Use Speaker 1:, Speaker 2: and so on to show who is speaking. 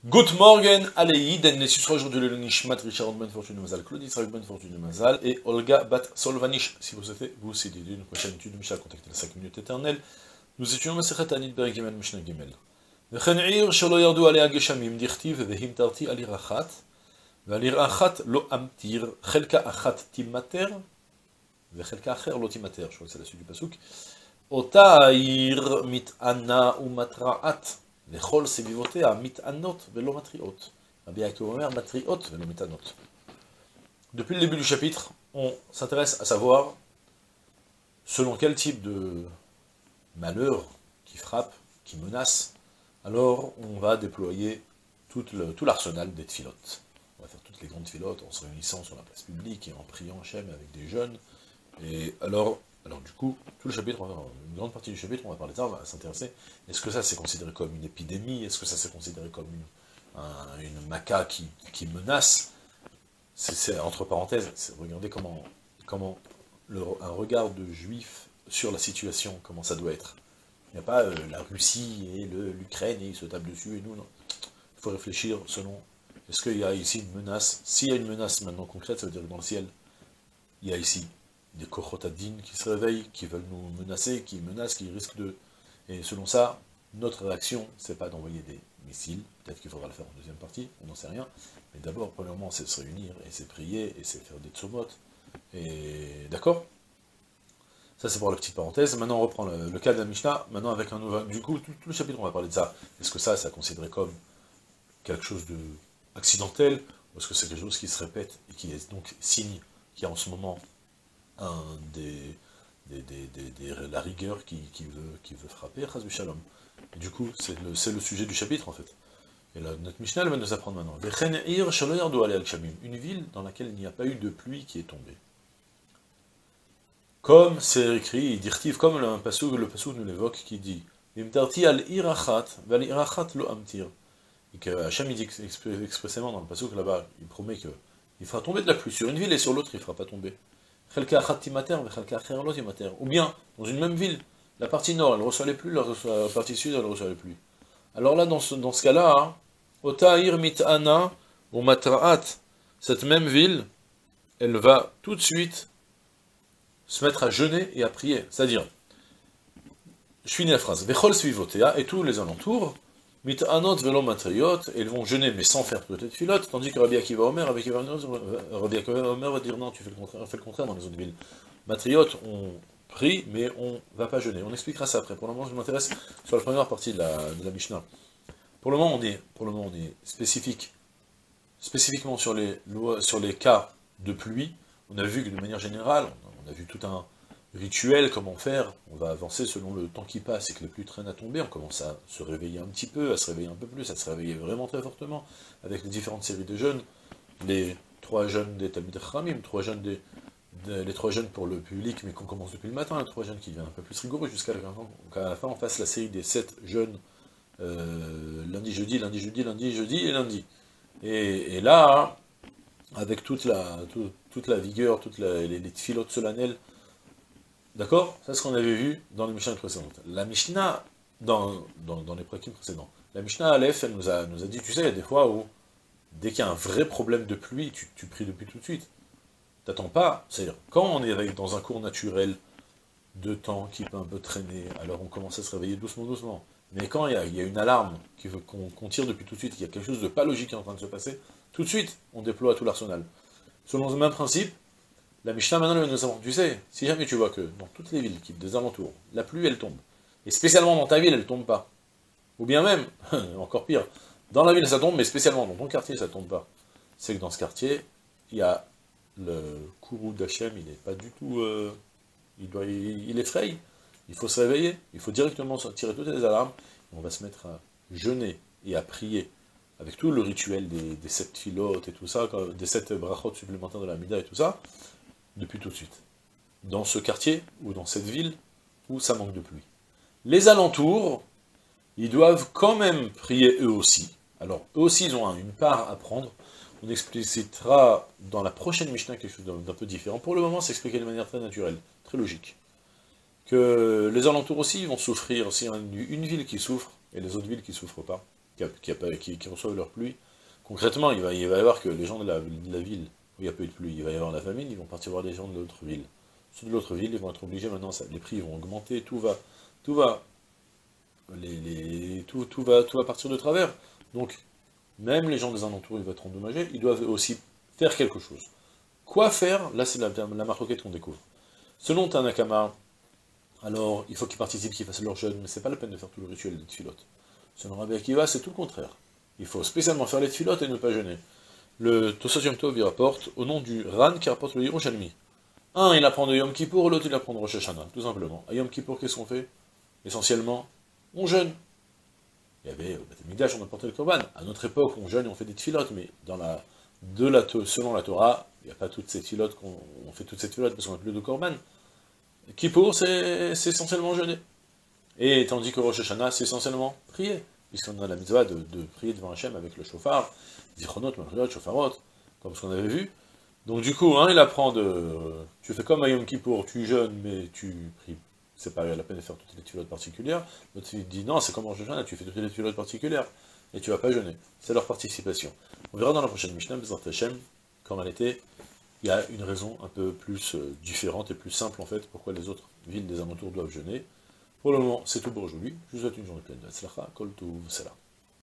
Speaker 1: Good morning, Aleïd, elle sera aujourd'hui le Nishmat, Richard Ben Fortune Mazal, Claudie Israël Ben Fortune Mazal, et Olga Bat Solvanish. Si vous souhaitez vous aussi d'aider une prochaine étude de Mishnah, contactez les 5 minutes éternelles. Nous étudions Masechet Anit Ber Gimel Mishnah Gimel. וכן עיר שלא ירדו עליה גשמים, דכתיב והמטרתי על עיר אחת, ועל עיר אחת לא אמטיר, חלקה אחת תימטר, וחלקה אחר לא תימטר. Je crois que c'est la suite du pasuk. אותה העיר מתענה ומתרעת. לכל סביבותיה מתענות ולא מטריעות. רבי יעקב אומר מטריעות ולא מתענות. Depuis le début du chapitre, on s'intéresse à savoir selon quel type de malheur qui frappe, qui menace, alors on va déployer tout l'arsenal des tfilotes. On va faire toutes les grandes tfilotes en se réunissant sur la place publique et en priant Hachem avec des jeunes. Et alors du coup, tout le chapitre, une grande partie du chapitre, on va parler de ça, on va s'intéresser. Est-ce que ça c'est considéré comme une épidémie? Est-ce que ça c'est considéré comme une maca qui menace? C'est entre parenthèses, regardez comment un regard de juif sur la situation, comment ça doit être. Il n'y a pas la Russie et l'Ukraine et ils se tapent dessus et nous, non. Il faut réfléchir selon, est-ce qu'il y a ici une menace? S'il y a une menace maintenant concrète, ça veut dire que dans le ciel, il y a ici des kochotadines qui se réveillent, qui veulent nous menacer, qui menacent, qui risquent de... Et selon ça, notre réaction, c'est pas d'envoyer des missiles, peut-être qu'il faudra le faire en deuxième partie, on n'en sait rien, mais d'abord, premièrement, c'est se réunir, et c'est prier, et c'est faire des tsomot, et... D'accord? Ça, c'est pour la petite parenthèse. Maintenant, on reprend le cas de la Mishnah, maintenant avec un nouveau... Du coup, tout le chapitre, on va parler de ça. Est-ce que ça considéré comme quelque chose de accidentel, ou est-ce que c'est quelque chose qui se répète, et qui est donc signe qu'il y a en ce moment la rigueur qui veut frapper, Chas v'Shalom. Et du coup, c'est le sujet du chapitre, en fait. Et là, notre Mishnah, elle va nous apprendre maintenant. Une ville dans laquelle il n'y a pas eu de pluie qui est tombée. Comme c'est écrit, dirtiv, comme le pasuk nous l'évoque, qui dit Imtarti al irachat, val irachat lo amtir. Et que Hachem dit expressément dans le pasuk là-bas, il promet qu'il fera tomber de la pluie sur une ville et sur l'autre, il ne fera pas tomber. Ou bien, dans une même ville, la partie nord, elle reçoit les pluies, la partie sud, elle reçoit les pluies. Alors là, dans ce cas-là, Ota'ir mit'ana ou matra'at, cette même ville, elle va tout de suite se mettre à jeûner et à prier. C'est-à-dire, je finis la phrase, Vechol suivotea, et tous les alentours, mit'anot velo matriot, et ils vont jeûner mais sans faire peut-être filote, tandis que Rabbi Akiva Omer va dire non, tu fais le contraire dans les autres villes. Matriot, on prie, mais on ne va pas jeûner. On expliquera ça après. Pour le moment, je m'intéresse sur la première partie de la Mishnah. Pour le moment, on est spécifiquement sur les cas de pluie. On a vu que de manière générale, on a vu tout un rituel, comment faire, on va avancer selon le temps qui passe et que les pluies traînent à tomber, on commence à se réveiller un petit peu, à se réveiller un peu plus, à se réveiller vraiment très fortement, avec les différentes séries de jeûnes, les 3 jeûnes des Talmidei Chachamim, les 3 jeûnes pour le public, mais qu'on commence depuis le matin, les 3 jeûnes qui deviennent un peu plus rigoureux, jusqu'à la fin on fasse la série des 7 jeûnes, lundi, jeudi, et lundi. Et là, avec toute la vigueur, les tfilotes solennelles, d'accord? C'est ce qu'on avait vu dans les Mishnah précédentes. La Mishnah, dans les prakim précédents, la Mishnah Aleph, elle nous a dit, tu sais, il y a des fois où, dès qu'il y a un vrai problème de pluie, tu pries depuis tout de suite. T'attends pas, c'est-à-dire, quand on est dans un cours naturel de temps qui peut un peu traîner, alors on commence à se réveiller doucement. Mais quand il y a une alarme qui veut qu'on tire depuis tout de suite, qu'il y a quelque chose de pas logique qui est en train de se passer, tout de suite, on déploie tout l'arsenal. Selon le même principe, la Mishnah maintenant elle nous apprend, tu sais, si jamais tu vois que dans toutes les villes des alentours, la pluie elle tombe, et spécialement dans ta ville elle tombe pas, ou bien même, encore pire, dans la ville ça tombe, mais spécialement dans ton quartier ça tombe pas, c'est que dans ce quartier, il y a le kourou d'Hachem, il n'est pas du tout, il effraie, il faut se réveiller, il faut directement tirer toutes les alarmes, et on va se mettre à jeûner et à prier, avec tout le rituel des 7 filotes et tout ça, des 7 brachot supplémentaires de la Mida et tout ça, depuis tout de suite. Dans ce quartier, ou dans cette ville, où ça manque de pluie. Les alentours, ils doivent quand même prier eux aussi. Alors, eux aussi, ils ont une part à prendre. On explicitera dans la prochaine Mishnah quelque chose d'un peu différent. Pour le moment, c'est expliqué de manière très naturelle, très logique. Que les alentours aussi vont souffrir, s'il y a une ville qui souffre, et les autres villes qui ne souffrent pas. qui reçoivent leur pluie. Concrètement, il va y avoir que les gens de la ville où il n'y a pas eu de pluie, il va y avoir la famine, ils vont partir voir les gens de l'autre ville. Ceux de l'autre ville, ils vont être obligés maintenant, les prix vont augmenter, tout va, tout va partir de travers. Donc, même les gens des alentours, ils vont être endommagés, ils doivent aussi faire quelque chose. Quoi faire? Là, c'est la marloquette qu'on découvre. Selon Tanakama, alors, il faut qu'ils participent, qu'ils fassent leur jeûne, mais c'est pas la peine de faire tout le rituel des tfilotes. Selon Rabbi Akiva, c'est tout le contraire. Il faut spécialement faire les tfilotes et ne pas jeûner. Le Tosot Yom Tov, il rapporte, au nom du Ran qui rapporte le Yerushalmi. Un, il apprend de Yom Kippour, l'autre, il apprend de Rosh Hashanah, tout simplement. À Yom Kippour, qu'est-ce qu'on fait? Essentiellement, on jeûne. Il y avait, au Beth Mikdash, on apportait le Korban. À notre époque, on jeûne et on fait des tfilotes, mais selon la Torah, il n'y a pas toutes ces tfilotes on fait toutes ces tfilotes parce qu'on n'a plus de Korban. Kippour, c'est essentiellement jeûner. Et tandis que Rosh Hashanah, c'est essentiellement prier, puisqu'on a la mitzvah de prier devant Hachem avec le shofar, zichronot, malchriot, shofarot, comme ce qu'on avait vu. Donc du coup, il apprend tu fais comme à Yom Kippour, tu jeûnes, mais tu pries. C'est pas la peine de faire toutes les tfilotes particulières. L'autre il dit non, c'est comme Rosh Hashanah, tu fais toutes les tfilotes particulières, et tu vas pas jeûner. C'est leur participation. On verra dans la prochaine Mishnah, Bezrat Hachem, comme elle était. Il y a une raison un peu plus différente et plus simple en fait, pourquoi les autres villes des alentours doivent jeûner. Pour le moment, c'est tout pour aujourd'hui. Je vous souhaite une journée pleine de Tzlacha, Kol Tov, Salam.